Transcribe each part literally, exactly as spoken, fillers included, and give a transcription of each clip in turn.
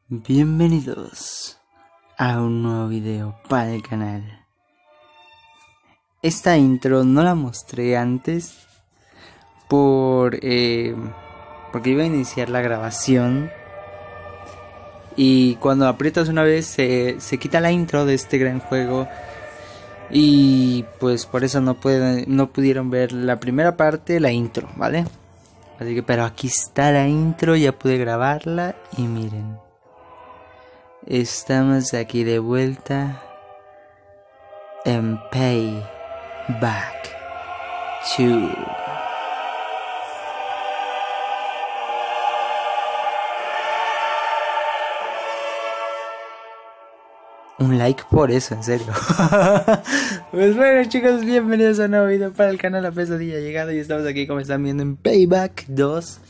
Bienvenidos a un nuevo video para el canal. Esta intro no la mostré antes por eh, porque iba a iniciar la grabación y cuando aprietas una vez se, se quita la intro de este gran juego y pues por eso no pueden, no pudieron ver la primera parte, la intro, ¿vale? Así que pero aquí está la intro, ya pude grabarla y miren. Estamos aquí de vuelta en Payback dos. Un like por eso, en serio. Pues bueno, chicos, bienvenidos a un nuevo video para el canal. La pesadilla ha llegado y estamos aquí, como están viendo, en Payback dos.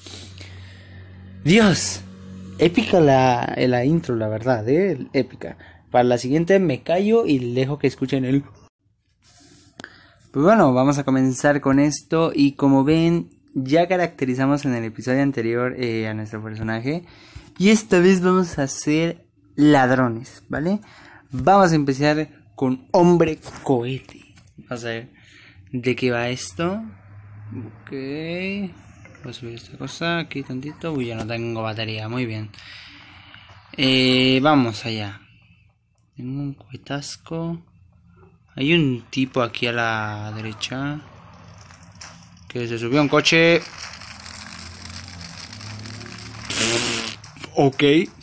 Dios, épica la, la intro, la verdad, eh, épica. Para la siguiente me callo y dejo que escuchen el... Pues bueno, vamos a comenzar con esto. Y como ven, ya caracterizamos en el episodio anterior eh, a nuestro personaje. Y esta vez vamos a ser ladrones, ¿vale? Vamos a empezar con hombre cohete. Vamos a ver de qué va esto. Ok. Voy a subir esta cosa aquí tantito. Uy, ya no tengo batería. Muy bien. Eh, vamos allá. Tengo un cohetasco. Hay un tipo aquí a la derecha que se subió a un coche. Ok.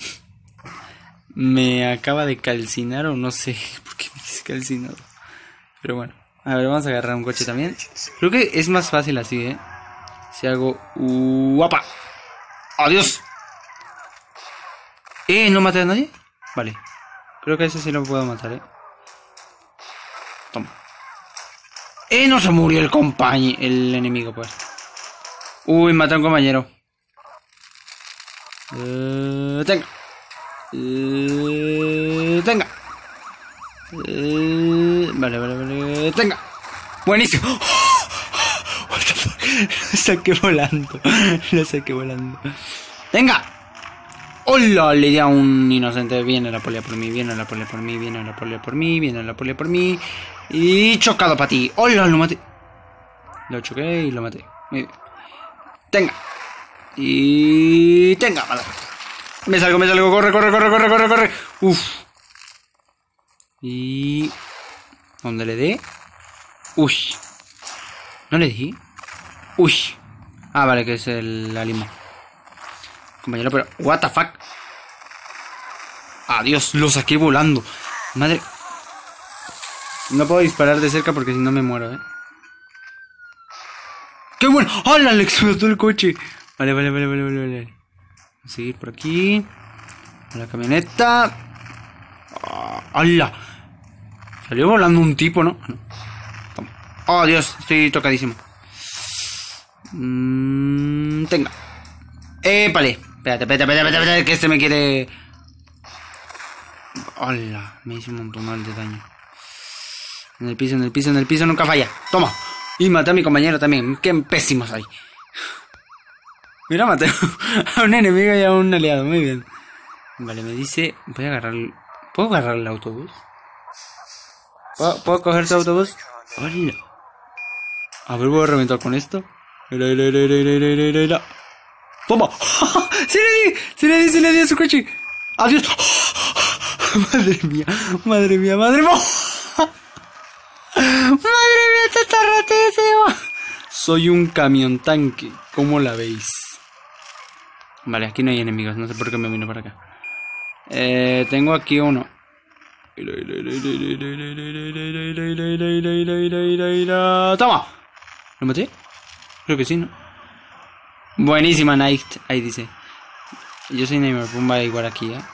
Me acaba de calcinar o no sé por qué me dice calcinado. Pero bueno. A ver, vamos a agarrar un coche también. Creo que es más fácil así, ¿eh? Si hago... ¡Guapa! ¡Adiós! ¿Eh? ¿No maté a nadie? Vale. Creo que ese sí lo puedo matar, ¿eh? Toma. ¡Eh! No se murió el compañero. El enemigo, pues. Uy, maté a un compañero. Uh, tenga. Uh, tenga. Uh, vale, vale, vale. Tenga. Buenísimo. What the fuck. Lo saqué volando. Lo saqué volando. Tenga. Hola, le di a un inocente. Viene la policía por mí, viene la policía por mí, viene la policía por mí, viene la policía por mí. Y chocado para ti. Hola, lo maté. Lo choqué y lo maté. Muy bien. Tenga. Y tenga, madre. Me salgo, me salgo, corre, corre, corre, corre, corre, corre. Uf. Y... ¿dónde le dé? Uy. ¿No le di? Uy. Ah, vale, que es el la lima. Compañero, pero... what the fuck. Adiós, lo saqué volando. Madre... no puedo disparar de cerca porque si no me muero, eh. ¡Qué bueno! ¡Hala! Le explotó el coche. Vale, vale, vale, vale, vale, vale. Voy a seguir por aquí. A la camioneta. ¡Hala! Salió volando un tipo, ¿no? Toma. ¡Oh, Dios! Estoy tocadísimo. Mm, tenga. ¡Épale! Espérate, espérate, espérate, espérate, que este me quiere... ¡Hala! Me hizo un montón de daño. En el piso, en el piso, en el piso, nunca falla. ¡Toma! Y maté a mi compañero también. ¡Qué pésimos hay! Mira, maté a un enemigo y a un aliado. Muy bien. Vale, me dice... voy a agarrar... ¿puedo agarrar el autobús? ¿Puedo, ¿puedo coger tu autobús? ¡Hola! A ver, voy a reventar con esto. ¡Toma! ¡Sí le di! ¡Sí le di! ¡Sí le di a su coche! ¡Adiós! ¡Madre mía! ¡Madre mía! ¡Madre mía! ¡Madre mía! ¡Esto está rotísimo! Soy un camión tanque. ¿Cómo la veis? Vale, aquí no hay enemigos. No sé por qué me vino para acá. Eh, tengo aquí uno. ¡Toma! ¿Lo maté? Creo que sí, ¿no? Buenísima, Night. Ahí dice. Yo soy Neymar Pumba igual aquí, ¿eh?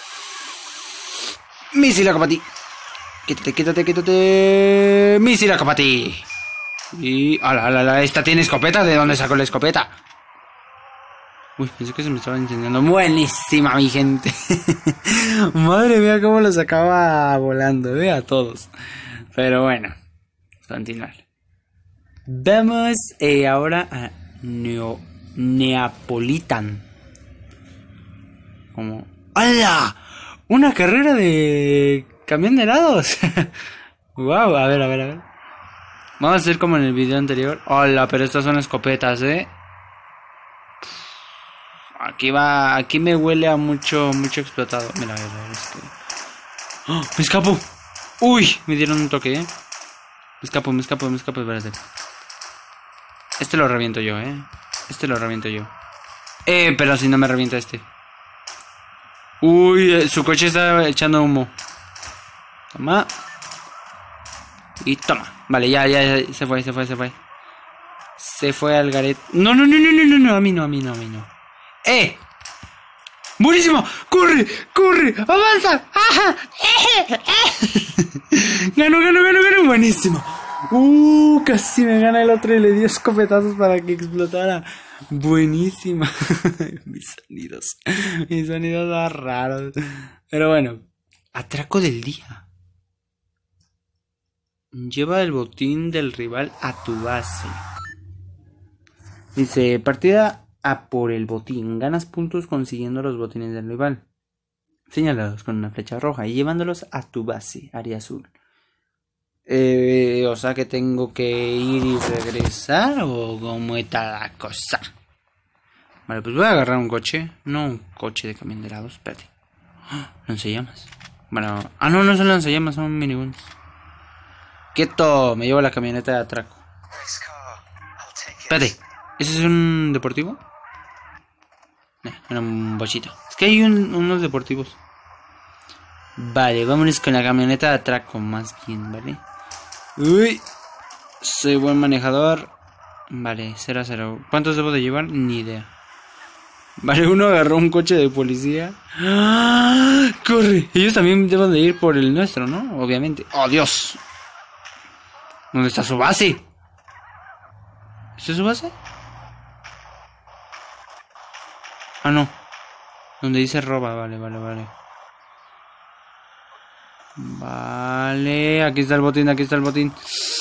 Misilaco para ti. Quítate, quítate, quítate. Misilaco para ti. Y... ala, ala, ala. Esta tiene escopeta. ¿De dónde sacó la escopeta? Uy, pensé que se me estaba incendiando. Buenísima, mi gente. Madre mía, cómo los acaba volando, ¿eh? A todos. Pero bueno, continuar. Vamos eh, ahora a Neo Neapolitan. Como ¡Hala! ¡Una carrera de camión de helados! Wow, a ver, a ver, a ver. Vamos a hacer como en el video anterior. ¡Hala! Pero estas son escopetas, ¿eh? Aquí va, aquí me huele a mucho, mucho explotado. Mira, a ver, a ver, este... ¡Oh! ¡Me escapo! ¡Uy! Me dieron un toque, ¿eh? Me escapo, me escapo, me escapo, espérate. Este lo reviento yo, ¿eh? Este lo reviento yo. Eh, pero si no me revienta este. Uy, eh, su coche está echando humo. Toma. Y toma. Vale, ya, ya, ya, se fue, se fue, se fue. Se fue al garete. No, no, no, no, no, no, no, a mí no, a mí no, a mí no. ¡Eh! ¡Buenísimo! ¡Corre! ¡Corre! ¡Avanza! ¡Ajá! ¡Eh! ¡Eh! ¡Ganó, ganó, ganó, ganó! ¡Buenísimo! ¡Uh! Casi me gana el otro y le dio escopetazos para que explotara. ¡Buenísima! Mis sonidos. Mis sonidos más raros. Pero bueno. Atraco del día. Lleva el botín del rival a tu base. Dice, partida a por el botín. Ganas puntos consiguiendo los botines del rival. Señalados con una flecha roja y llevándolos a tu base, área azul. Eh, o sea que tengo que ir y regresar o cómo está la cosa. Vale, pues voy a agarrar un coche. No un coche de camión de helados, espérate. ¡Oh! Lanzallamas. Bueno, ah no, no son lanzallamas, son miniguns. Quieto, me llevo la camioneta de atraco. Espérate, ¿ese es un deportivo? No, era un bochito. Es que hay un, unos deportivos. Vale, vámonos con la camioneta de atraco más bien, ¿vale? Uy, soy buen manejador. Vale, cero a cero. ¿Cuántos debo de llevar? Ni idea. Vale, uno agarró un coche de policía. ¡Ah! ¡Corre! Ellos también deben de ir por el nuestro, ¿no? Obviamente. ¡Oh, Dios! ¿Dónde está su base? ¿Esta es su base? Ah, no. Donde dice roba, vale, vale, vale. Vale, aquí está el botín, aquí está el botín.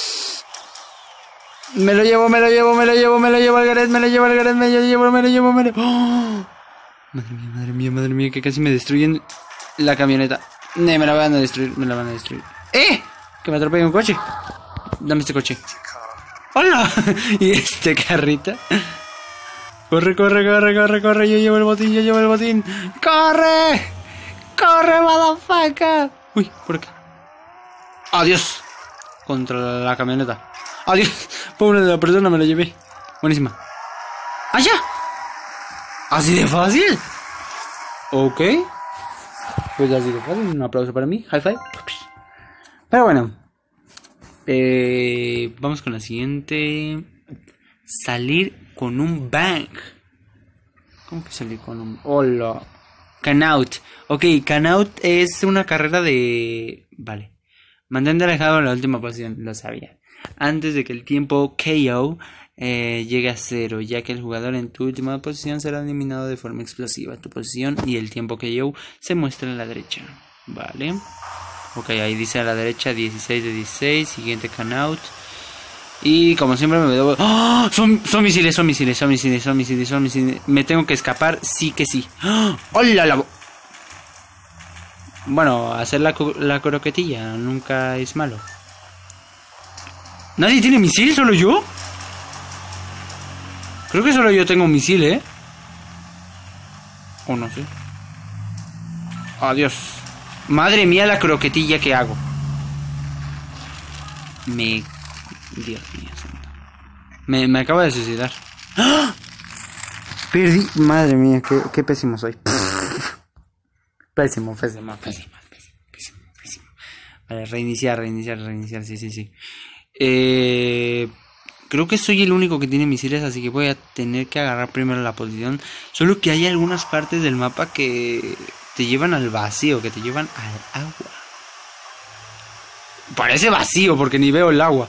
Me lo llevo, me lo llevo, me lo llevo, me lo llevo al Gareth, me lo llevo al Gareth, me lo llevo, me lo llevo, me lo llevo. ¡Oh! Madre mía, madre mía, madre mía, que casi me destruyen la camioneta. No, me la van a destruir, me la van a destruir. ¡Eh! Que me atropelle un coche. Dame este coche. ¡Hola! ¿Y este carrito? Corre, corre, corre, corre, corre. Yo llevo el botín, yo llevo el botín. ¡Corre! ¡Corre, motherfucker! Uy, por acá. ¡Adiós! Contra la camioneta. ¡Adiós! Pobre de la persona, me la llevé. Buenísima. ¡Allá! ¿Así de fácil? Ok. Pues así de fácil. Un aplauso para mí. High five. Pero bueno. Eh, vamos con la siguiente. Salir con un bank. ¿Cómo que salir con un... Hola. Canout. Ok, Canout es una carrera de... Vale. Mantente alejado en la última posición. Lo sabía. Antes de que el tiempo K O eh, llegue a cero, ya que el jugador en tu última posición será eliminado de forma explosiva. Tu posición y el tiempo K O se muestra a la derecha. Vale. Ok, ahí dice a la derecha dieciséis de dieciséis. Siguiente Canout. Y como siempre me debo... ¡Oh! Son, son misiles, son misiles, son misiles, son misiles, son misiles. Me tengo que escapar, sí que sí. ¡Oh! ¡Hola la... Bueno, hacer la, la croquetilla nunca es malo. ¿Nadie tiene misil? ¿Solo yo? Creo que solo yo tengo un misil, ¿eh? O no sé. Adiós. Madre mía la croquetilla que hago. Me... Dios mío santo. Me, me acabo de suicidar. ¡Ah! Perdí. Madre mía, qué, qué pésimo soy. Pésimo, pésimo, pésimo, pésimo, pésimo, pésimo. Vale, reiniciar, reiniciar, reiniciar, sí, sí, sí. Eh, creo que soy el único que tiene misiles, así que voy a tener que agarrar primero la posición. Solo que hay algunas partes del mapa que te llevan al vacío, que te llevan al agua. Parece vacío porque ni veo el agua.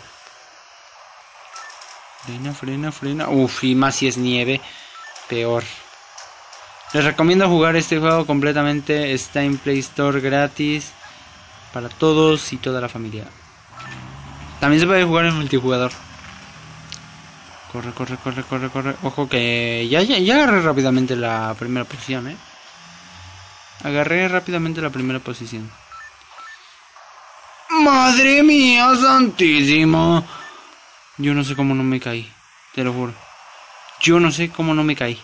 Frena, frena, frena. Uf, y más si es nieve. Peor. Les recomiendo jugar este juego completamente. Está en Play Store gratis. Para todos y toda la familia. También se puede jugar en multijugador. Corre, corre, corre, corre, corre. Ojo que ya, ya, ya agarré rápidamente la primera posición, eh. Agarré rápidamente la primera posición. ¡Madre mía, santísimo! Yo no sé cómo no me caí. Te lo juro. Yo no sé cómo no me caí.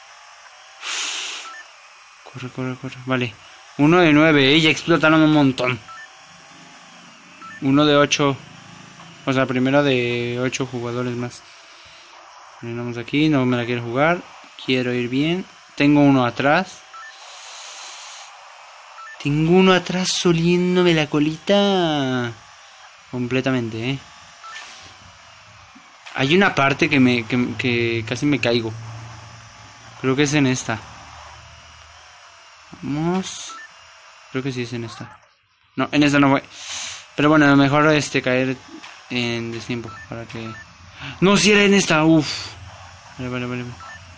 Corre, corre, corre. Vale. Uno de nueve. ¿eh? Ya explotaron un montón. Uno de ocho. O sea, primero de ocho jugadores más. Venimos aquí. No me la quiero jugar. Quiero ir bien. Tengo uno atrás. Tengo uno atrás soliéndome la colita. Completamente, eh. Hay una parte que me que, que casi me caigo. Creo que es en esta. Vamos. Creo que sí es en esta. No, en esta no fue. Pero bueno, a lo mejor este caer en destiempo para que. No, si era en esta. Uf. Vale, vale, vale.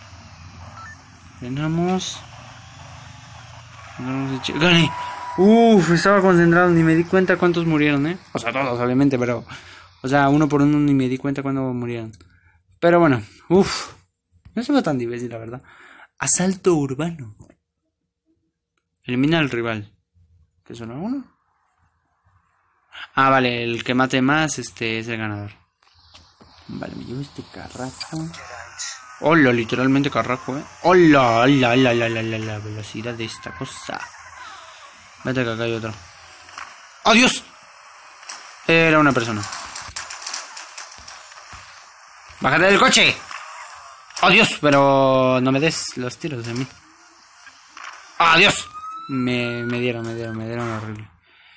Frenamos. ¡Gané! Uff, estaba concentrado, ni me di cuenta cuántos murieron, ¿eh? O sea, todos, obviamente, pero... O sea, uno por uno ni me di cuenta cuándo murieron. Pero bueno, uff. No estuvo tan difícil, la verdad. Asalto urbano. Elimina al rival. ¿Qué son uno? Ah, vale, el que mate más, este, es el ganador. Vale, me llevo este carraco. Hola, literalmente carraco, eh. Hola, hola, hola, hola, hola, la velocidad de esta cosa. Vete que acá hay otro. ¡Adiós! Era una persona. ¡Bájate del coche! ¡Adiós! Pero no me des los tiros de mí. ¡Adiós! Me, me dieron, me dieron, me dieron horrible.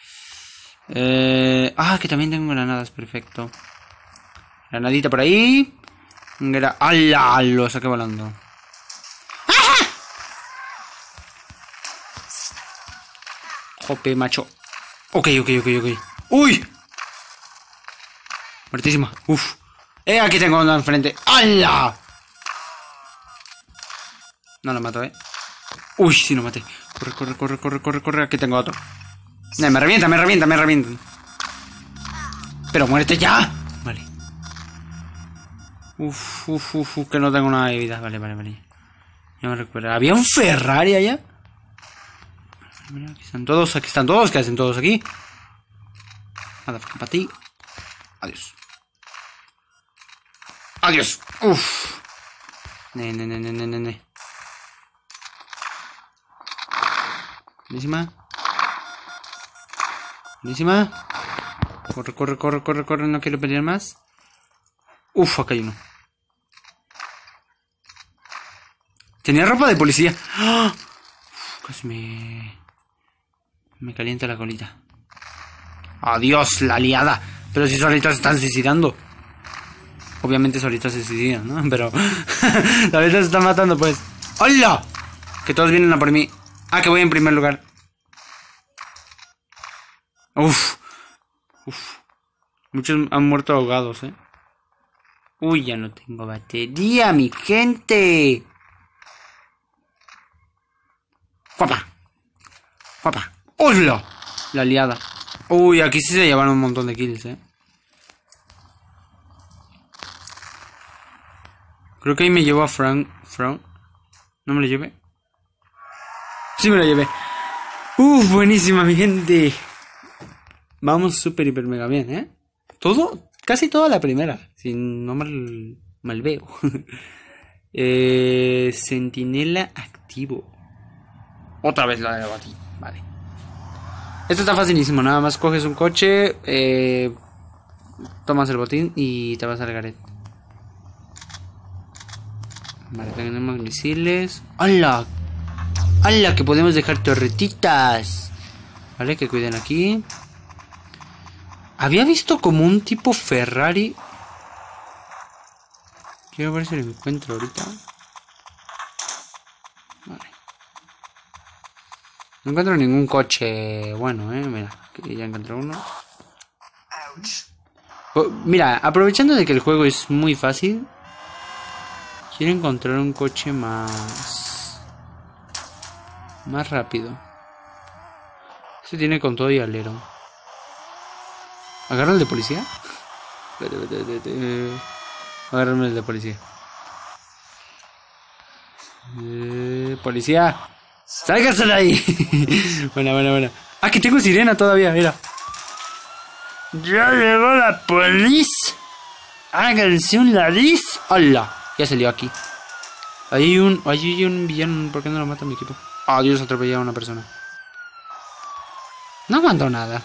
Eh, ah, que también tengo granadas, perfecto. Granadita por ahí. Gra ¡Hala! Lo saqué volando. ¡Ah! Jope, macho. Ok, ok, ok, ok. ¡Uy! Muertísima. Uf. Eh, aquí tengo uno enfrente. ¡Hala! No lo mato, eh. Uy, sí lo maté. Corre, corre, corre, corre, corre, corre. Aquí tengo otro. No, me revienta, me revienta, me revienta. Pero muérete ya. Vale. Uf, uf, uf, uf, que no tengo nada de vida. Vale, vale, vale. Ya me recuperé. ¿Había un Ferrari allá? Aquí están todos, aquí están todos. ¿Qué hacen todos aquí? Nada, para ti. Adiós. Adiós. Uf. Ne, ne, ne, ne, ne, ne. Buenísima. Buenísima. Corre, corre, corre, corre, corre. No quiero pelear más. Uf, acá hay uno. Tenía ropa de policía. ¡Oh! Uf, casi me... Me calienta la colita. Adiós, la liada. Pero si solitos se están suicidando. Obviamente solitos se suicidan, ¿no? Pero... solitos se están matando, pues. ¡Hola! Que todos vienen a por mí. Ah, que voy en primer lugar. Uf. Uf. Muchos han muerto ahogados, ¿eh? Uy, ya no tengo batería, mi gente. Guapa. Guapa. ¡Hola! La liada. Uy, aquí sí se llevaron un montón de kills, ¿eh? Creo que ahí me llevo a Frank. Frank. ¿No me lo llevé? Sí me lo llevé. Uf, buenísima, mi gente. Vamos súper, hiper, mega bien, ¿eh? Todo, casi toda la primera. Si no mal, mal veo. eh, Centinela activo. Otra vez la debatí. Vale. Esto está facilísimo. Nada más coges un coche. Eh, tomas el botín y te vas al garete. Vale, tenemos misiles. ¡Hala! ¡Hala! Que podemos dejar torretitas. Vale, que cuiden aquí. Había visto como un tipo Ferrari. Quiero ver si lo encuentro ahorita. Vale. No encuentro ningún coche bueno, eh. Mira, aquí ya encontré uno. Oh, mira, aprovechando de que el juego es muy fácil, quiero encontrar un coche más... Más rápido. Este tiene con todo y alero. ¿Agarra el de policía? Agárrame el de policía. Eh, policía. ¡Sálgase de ahí! Bueno, bueno, bueno. Ah, que tengo sirena todavía, mira. Ya llegó la policía. Háganse un nariz. ¡Hola! Ya salió aquí. Ahí hay un, ahí hay un villano. ¿Por qué no lo mata mi equipo? Ah, Dios, atropelló a una persona. No aguantó nada.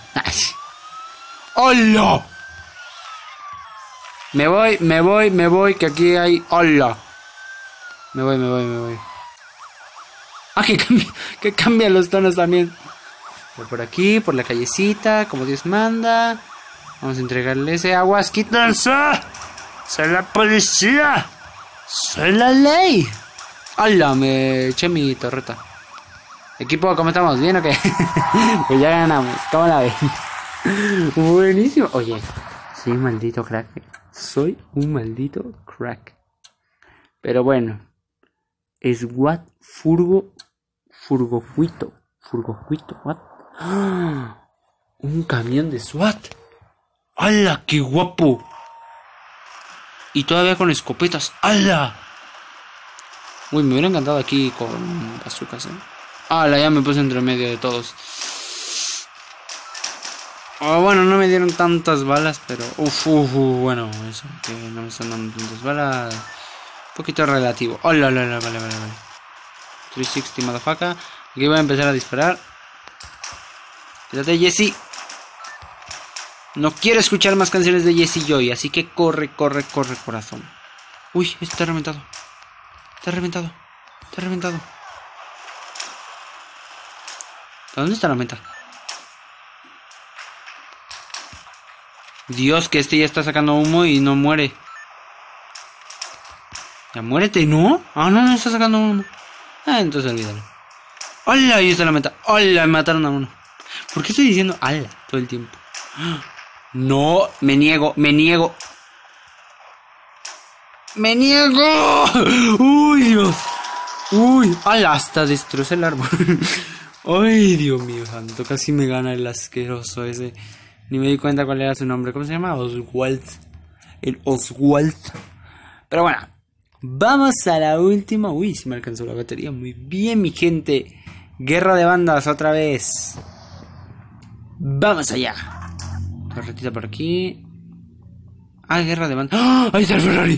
¡Hola! Me voy, me voy, me voy, que aquí hay... ¡Hola! Me voy, me voy, me voy. Ah, que cambia, que cambia los tonos también. Voy por aquí, por la callecita, como Dios manda. Vamos a entregarle ese aguas. ¡Quítense! ¡Soy la policía! ¡Soy la ley! ¡Hala! Me eché mi torreta. Equipo, ¿cómo estamos? ¿Bien o qué? Pues ya ganamos. ¿Cómo la ven? Buenísimo. Oye, soy un maldito crack. Soy un maldito crack. Pero bueno. SWAT Furgo. Furgofuito. Furgofuito. ¿What? ¡Ah! Un camión de SWAT. ¡Hala! ¡Qué guapo! Y todavía con escopetas. ¡Hala! Uy, me hubiera encantado aquí con bazookas, ¿eh? ¡Hala! Ya me puse entre medio de todos. Oh, bueno, no me dieron tantas balas, pero... Uf, uf, uf, bueno, eso, que no me están dando tantas balas. Un poquito relativo. ¡Hola, hola, hola! Vale, vale, vale. trescientos sesenta, motherfucker. Aquí voy a empezar a disparar. Quédate, Jesse. No quiero escuchar más canciones de Jesse Joy, así que corre, corre, corre, corazón. Uy, está reventado. Está reventado. Está reventado. ¿Dónde está la meta? Dios, que este ya está sacando humo y no muere. Ya muérete, ¿no? Ah, no, no está sacando humo. Ah, entonces olvídalo. ¡Hola! Ahí está la meta. ¡Hola! Me mataron a uno. ¿Por qué estoy diciendo ¡hala! Todo el tiempo? No, me niego, me niego. ¡Me niego! ¡Uy, Dios! ¡Uy! ¡Hala! Hasta destrocé el árbol. ¡Ay, Dios mío santo! Casi me gana el asqueroso ese. Ni me di cuenta cuál era su nombre. ¿Cómo se llama? Oswald. El Oswald. Pero bueno. Vamos a la última. Uy, se me alcanzó la batería. Muy bien, mi gente. Guerra de bandas otra vez. Vamos allá. Torretita por aquí. Ah, guerra de bandas. ¡Ah! ¡Ahí está el Ferrari!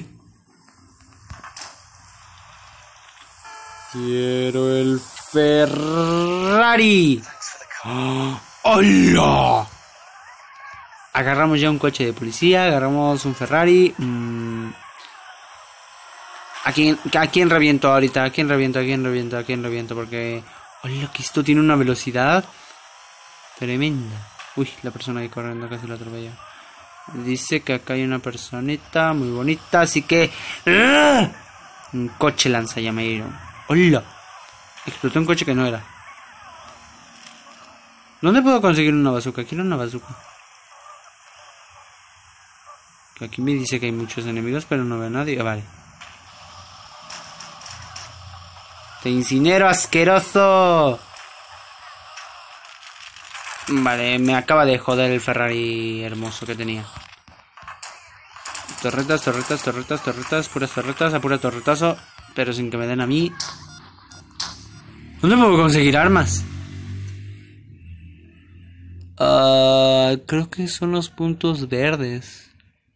Quiero el Ferrari. ¡Oh! ¡Hola! Agarramos ya un coche de policía. Agarramos un Ferrari. Mm. ¿A quién, ¿A quién reviento ahorita? ¿A quién reviento? ¿A quién reviento? ¿A quién reviento? Porque... ¡Hola! Que esto tiene una velocidad tremenda. Uy, la persona ahí corriendo casi la atropella. Dice que acá hay una personita muy bonita, así que... ¡ah! Un coche lanzallameiro. ¡Hola! Explotó un coche que no era. ¿Dónde puedo conseguir una bazooka? Quiero una bazooka. Que aquí me dice que hay muchos enemigos, pero no veo a nadie. Ah, vale. ¡Te incinero, asqueroso! Vale, me acaba de joder el Ferrari hermoso que tenía. Torretas, torretas, torretas, torretas, puras torretas, a pura torretazo, pero sin que me den a mí. ¿Dónde puedo conseguir armas? Uh, creo que son los puntos verdes.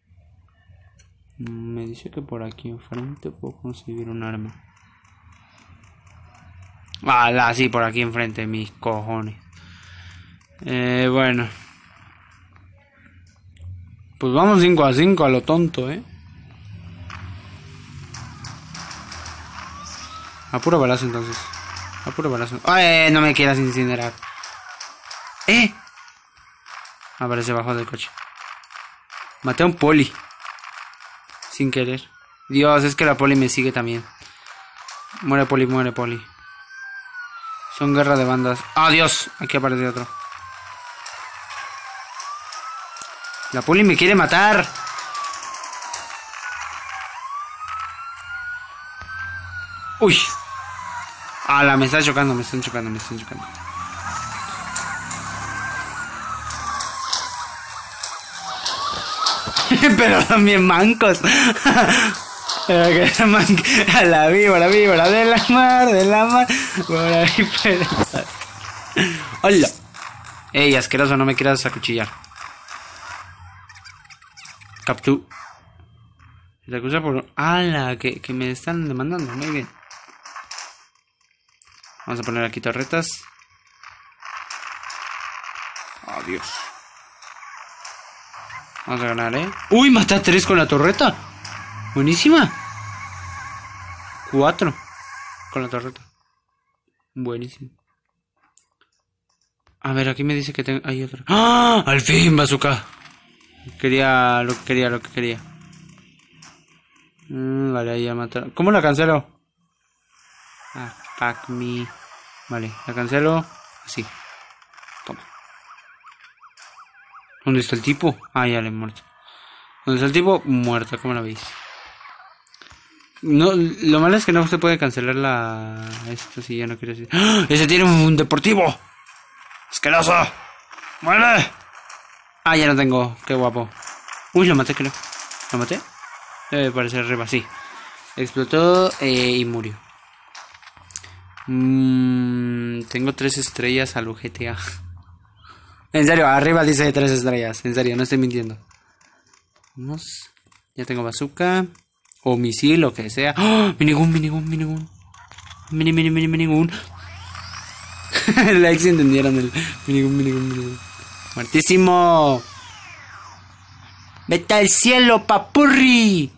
Me dice que por aquí enfrente puedo conseguir un arma. Ah, sí, por aquí enfrente, mis cojones. Eh, bueno. Pues vamos cinco a cinco a lo tonto, ¿eh? A puro balazo entonces. A puro balazo. ¡Ay! No me quieras incinerar. ¡Eh! Aparece abajo del coche. Maté a un poli. Sin querer. Dios, es que la poli me sigue también. Muere poli, muere poli. Son guerra de bandas. ¡Ah, Dios! Aquí aparece otro. La poli me quiere matar. Uy. Ala, me está chocando, me están chocando, me están chocando. Pero también mancos. A la víbora, víbora de la mar, de la mar. Por ahí puede estar. Hola. Ey, asqueroso, no me quieras acuchillar. Captu. Se te acusa por... ¡Hala! Que, que me están demandando. Muy bien. Vamos a poner aquí torretas. Adiós. Vamos a ganar, ¿eh? ¡Uy! Maté a tres con la torreta. Buenísima. Cuatro con la torreta. Buenísimo. A ver, aquí me dice que tengo... Hay otra. ¡Ah! ¡Al fin, bazooka! Quería lo que quería, lo que quería. Mm, vale, ahí ya mataron. ¿Cómo la cancelo? Ah, fuck me. Vale, la cancelo. Así. Toma. ¿Dónde está el tipo? Ah, ya le he muerto. ¿Dónde está el tipo? Muerto, ¿cómo la veis? No, lo malo es que no se puede cancelar la... Esto si ya no quiero decir... ¡Ah! ¡Ese tiene un deportivo! ¡Asqueroso! ¡Muere! Ah, ya no tengo. Qué guapo. Uy, lo maté, creo. ¿Lo maté? Debe parecer arriba, sí. Explotó eh, y murió. Mm, tengo tres estrellas a lo G T A. En serio, arriba dice tres estrellas. En serio, no estoy mintiendo. Vamos. Ya tengo bazooka. O misil, o que sea. ¡Oh! Minigun, minigun, minigun. Mini, mini, mini, minigun. Like si entendieron el minigun, minigun, minigun. Muertísimo. Vete al cielo, papurri.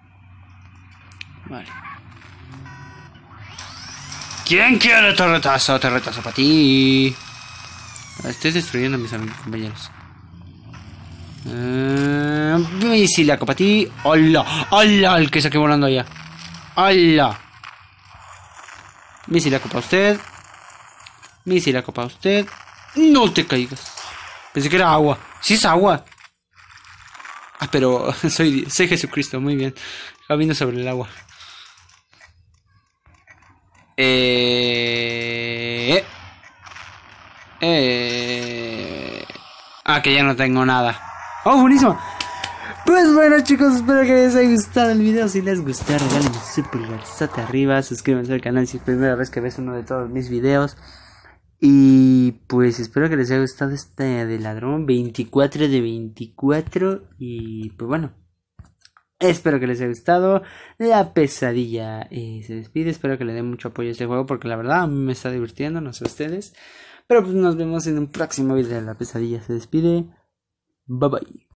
Vale. ¿Quién quiere torretazo? Torretazo para ti. Estoy destruyendo a mis amigos, compañeros. Uh, Misilaco para ti. ¡Hola! ¡Hola! El que saqué volando allá. ¡Hola! Misilaco para usted. Misilaco para usted. No te caigas. Pensé que era agua. Sí es agua. Ah, pero soy, soy Jesucristo. Muy bien. Camino sobre el agua. Eh... Eh... Ah, que ya no tengo nada. ¡Oh, buenísimo! Pues bueno, chicos, espero que les haya gustado el video. Si les gustó, regálenme su pulgarzote arriba. Suscríbanse al canal si es primera vez que ves uno de todos mis videos. Y pues espero que les haya gustado este de ladrón. veinticuatro de veinticuatro. Y pues bueno, espero que les haya gustado. La pesadilla eh, se despide. Espero que le den mucho apoyo a este juego, porque la verdad a mí me está divirtiendo, no sé ustedes. Pero pues nos vemos en un próximo video. La pesadilla se despide. Bye bye.